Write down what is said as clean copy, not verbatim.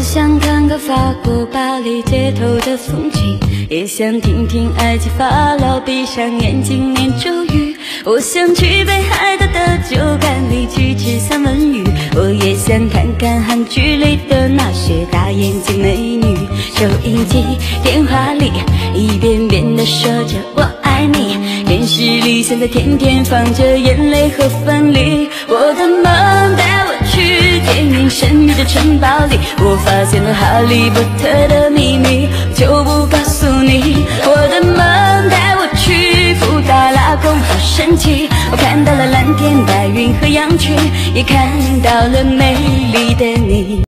想看看法国巴黎街头的风景，也想听听埃及法老闭上眼睛念咒语。我想去北海道的酒馆里去吃三文鱼，我也想看看韩剧里的那些大眼睛美女。收音机电话里一遍遍地说着我爱你，电视里现在天天放着眼泪和分离。我的梦带我去电影神秘的城堡里，我发现了哈利波特的秘密，就不告诉你。我的梦带我去布达拉宫好神奇，我看到了蓝天白云和羊群，也看到了美丽的你。